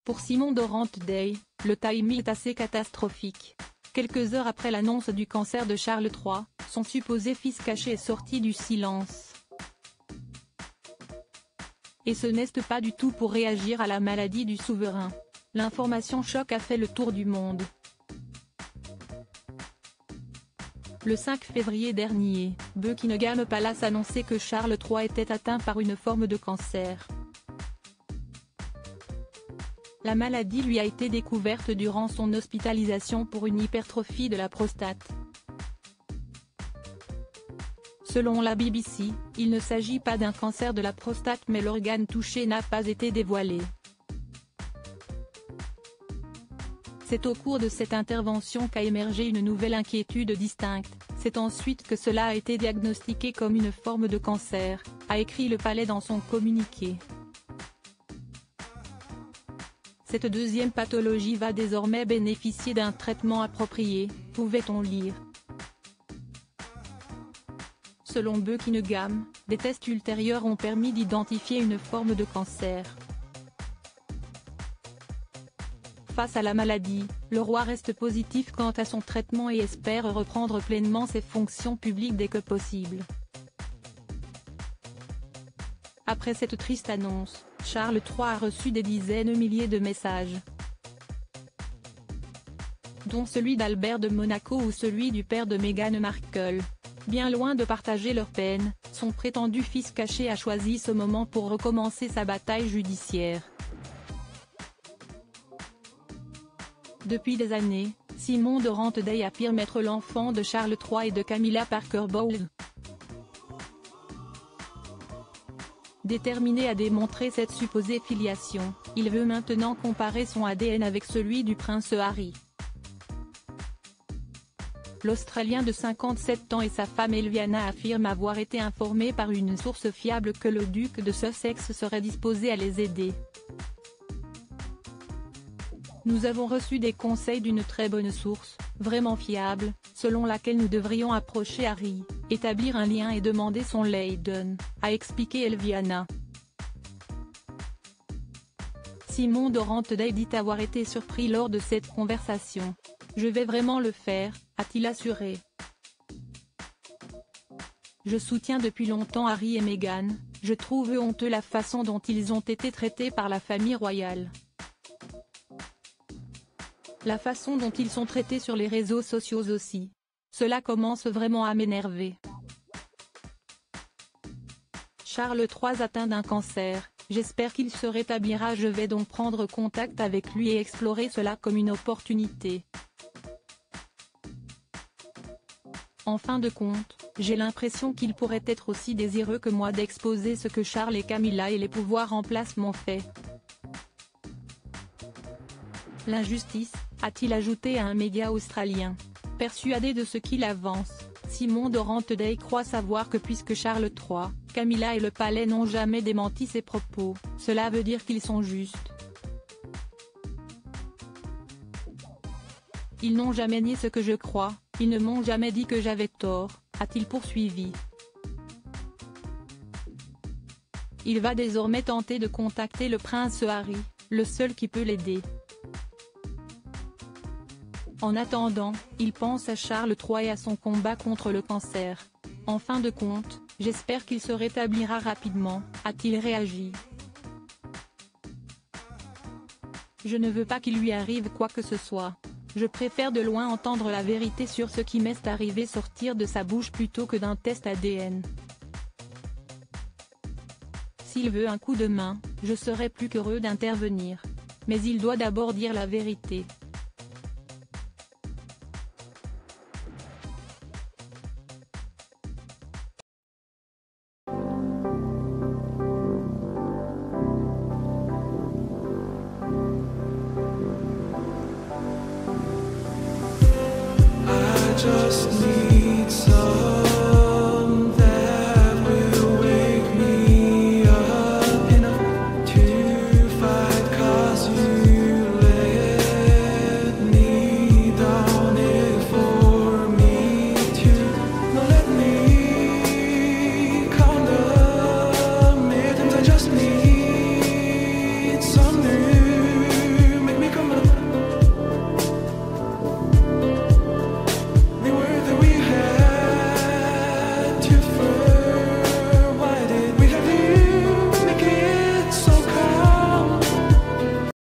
Pour Simon Dorante-Day, le timing est assez catastrophique. Quelques heures après l'annonce du cancer de Charles III, son supposé fils caché est sorti du silence. Et ce n'est pas du tout pour réagir à la maladie du souverain. L'information choc a fait le tour du monde. Le 5 février dernier, Buckingham Palace annonçait que Charles III était atteint par une forme de cancer. La maladie lui a été découverte durant son hospitalisation pour une hypertrophie de la prostate. Selon la BBC, il ne s'agit pas d'un cancer de la prostate mais l'organe touché n'a pas été dévoilé. C'est au cours de cette intervention qu'a émergé une nouvelle inquiétude distincte, c'est ensuite que cela a été diagnostiqué comme une forme de cancer, a écrit le palais dans son communiqué. Cette deuxième pathologie va désormais bénéficier d'un traitement approprié, pouvait-on lire. Selon Buckingham, des tests ultérieurs ont permis d'identifier une forme de cancer. Face à la maladie, le roi reste positif quant à son traitement et espère reprendre pleinement ses fonctions publiques dès que possible. Après cette triste annonce, Charles III a reçu des dizaines de milliers de messages, dont celui d'Albert de Monaco ou celui du père de Meghan Markle. Bien loin de partager leur peine, son prétendu fils caché a choisi ce moment pour recommencer sa bataille judiciaire. Depuis des années, Simon Dorante-Day affirme être l'enfant de Charles III et de Camilla Parker Bowles. Déterminé à démontrer cette supposée filiation, il veut maintenant comparer son ADN avec celui du prince Harry. L'Australien de 57 ans et sa femme Elviana affirment avoir été informés par une source fiable que le duc de Sussex serait disposé à les aider. Nous avons reçu des conseils d'une très bonne source, vraiment fiable, selon laquelle nous devrions approcher Harry, établir un lien et demander son Leiden, a expliqué Elviana. Simon Dorante-Day dit avoir été surpris lors de cette conversation. « Je vais vraiment le faire », a-t-il assuré. « Je soutiens depuis longtemps Harry et Meghan, je trouve honteux la façon dont ils ont été traités par la famille royale. La façon dont ils sont traités sur les réseaux sociaux aussi. Cela commence vraiment à m'énerver. Charles III atteint d'un cancer, j'espère qu'il se rétablira, je vais donc prendre contact avec lui et explorer cela comme une opportunité. En fin de compte, j'ai l'impression qu'il pourrait être aussi désireux que moi d'exposer ce que Charles et Camilla et les pouvoirs en place m'ont fait. L'injustice, a-t-il ajouté à un média australien. Persuadé de ce qu'il avance, Simon Dorante-Day croit savoir que puisque Charles III, Camilla et le palais n'ont jamais démenti ses propos, cela veut dire qu'ils sont justes. Ils n'ont jamais nié ce que je crois, ils ne m'ont jamais dit que j'avais tort, a-t-il poursuivi. Il va désormais tenter de contacter le prince Harry, le seul qui peut l'aider. En attendant, il pense à Charles III et à son combat contre le cancer. En fin de compte, j'espère qu'il se rétablira rapidement, a-t-il réagi. Je ne veux pas qu'il lui arrive quoi que ce soit. Je préfère de loin entendre la vérité sur ce qui m'est arrivé sortir de sa bouche plutôt que d'un test ADN. S'il veut un coup de main, je serai plus qu'heureux d'intervenir. Mais il doit d'abord dire la vérité. Just